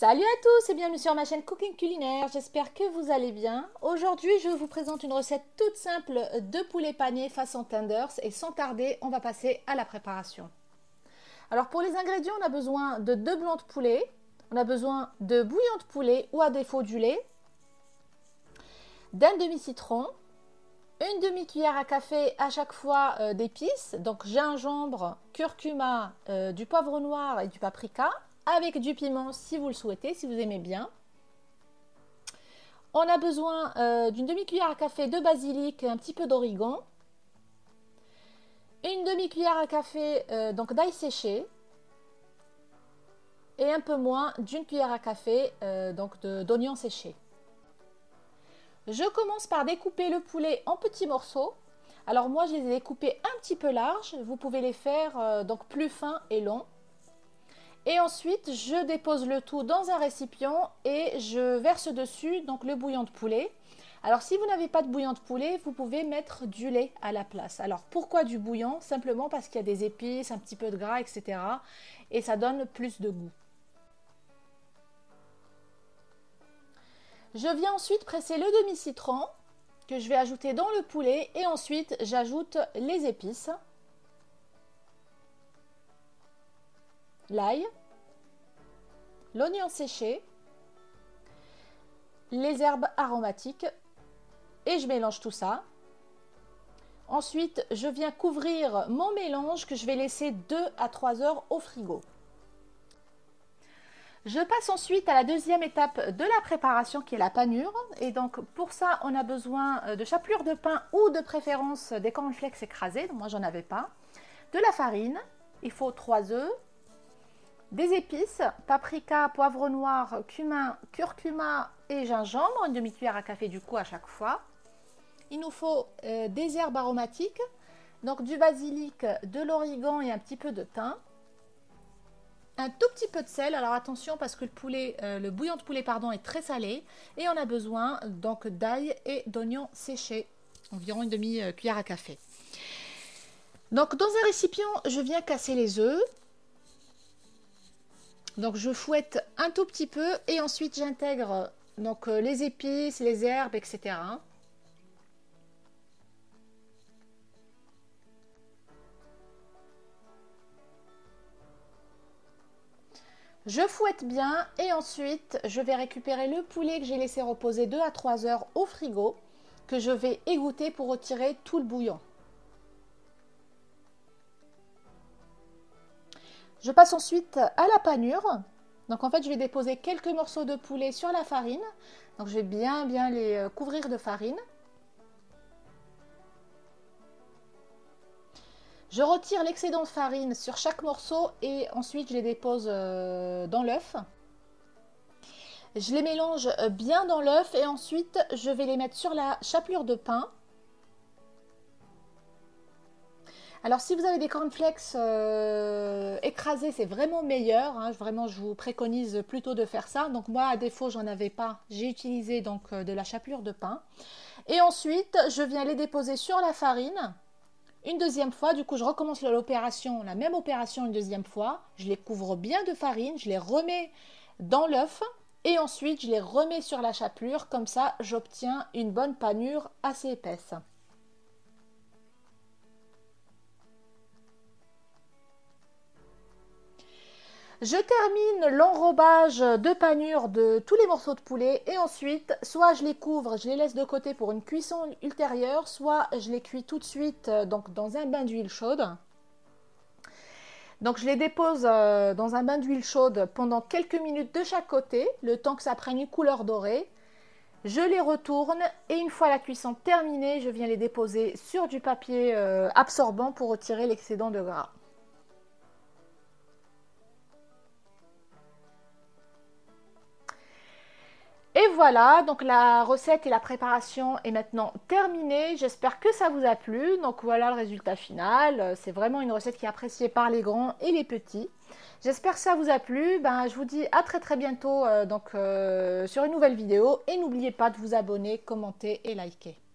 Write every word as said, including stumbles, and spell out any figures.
Salut à tous et bienvenue sur ma chaîne Cooking Culinaire, j'espère que vous allez bien. Aujourd'hui je vous présente une recette toute simple de poulet pané façon tenders et sans tarder on va passer à la préparation. Alors pour les ingrédients on a besoin de deux blancs de poulet, on a besoin de bouillon de poulet ou à défaut du lait, d'un demi-citron, une demi-cuillère à café à chaque fois euh, d'épices, donc gingembre, curcuma, euh, du poivre noir et du paprika, avec du piment si vous le souhaitez, si vous aimez bien. On a besoin euh, d'une demi-cuillère à café de basilic et un petit peu d'origan. Une demi-cuillère à café euh, donc d'ail séché. Et un peu moins d'une cuillère à café euh, donc d'oignons séchés. Je commence par découper le poulet en petits morceaux. Alors moi je les ai découpés un petit peu larges. Vous pouvez les faire euh, donc plus fins et longs. Et ensuite, je dépose le tout dans un récipient et je verse dessus donc le bouillon de poulet. Alors, si vous n'avez pas de bouillon de poulet, vous pouvez mettre du lait à la place. Alors, pourquoi du bouillon? Simplement parce qu'il y a des épices, un petit peu de gras, et cetera. Et ça donne plus de goût. Je viens ensuite presser le demi-citron que je vais ajouter dans le poulet et ensuite j'ajoute les épices. L'ail, l'oignon séché, les herbes aromatiques et je mélange tout ça. Ensuite, je viens couvrir mon mélange que je vais laisser deux à trois heures au frigo. Je passe ensuite à la deuxième étape de la préparation qui est la panure. Et donc pour ça, on a besoin de chapelure de pain ou de préférence des cornflakes écrasés. Donc moi, j'en avais pas. De la farine, il faut trois œufs. Des épices, paprika, poivre noir, cumin, curcuma et gingembre, une demi-cuillère à café du coup à chaque fois. Il nous faut euh, des herbes aromatiques, donc du basilic, de l'origan et un petit peu de thym. Un tout petit peu de sel, alors attention parce que le, poulet, euh, le bouillon de poulet pardon, est très salé. Et on a besoin donc d'ail et d'oignons séchés, environ une demi-cuillère à café. Donc dans un récipient, je viens casser les œufs. Donc je fouette un tout petit peu et ensuite j'intègre donc euh, les épices, les herbes, et cetera. Je fouette bien et ensuite je vais récupérer le poulet que j'ai laissé reposer deux à trois heures au frigo, que je vais égoutter pour retirer tout le bouillon. Je passe ensuite à la panure. Donc en fait, je vais déposer quelques morceaux de poulet sur la farine. Donc je vais bien bien les couvrir de farine. Je retire l'excédent de farine sur chaque morceau et ensuite je les dépose dans l'œuf. Je les mélange bien dans l'œuf et ensuite je vais les mettre sur la chapelure de pain. Alors si vous avez des cornflakes euh, écrasés, c'est vraiment meilleur, hein. Vraiment je vous préconise plutôt de faire ça. Donc moi à défaut j'en avais pas, j'ai utilisé donc de la chapelure de pain. Et ensuite je viens les déposer sur la farine une deuxième fois. Du coup je recommence l'opération, la même opération une deuxième fois. Je les couvre bien de farine, je les remets dans l'œuf et ensuite je les remets sur la chapelure. Comme ça j'obtiens une bonne panure assez épaisse. Je termine l'enrobage de panure de tous les morceaux de poulet et ensuite, soit je les couvre, je les laisse de côté pour une cuisson ultérieure, soit je les cuis tout de suite donc dans un bain d'huile chaude. Donc je les dépose dans un bain d'huile chaude pendant quelques minutes de chaque côté, le temps que ça prenne une couleur dorée. Je les retourne et une fois la cuisson terminée, je viens les déposer sur du papier absorbant pour retirer l'excédent de gras. Et voilà, donc la recette et la préparation est maintenant terminée. J'espère que ça vous a plu. Donc voilà le résultat final. C'est vraiment une recette qui est appréciée par les grands et les petits. J'espère que ça vous a plu. Ben, je vous dis à très très bientôt euh, donc, euh, sur une nouvelle vidéo. Et n'oubliez pas de vous abonner, commenter et liker.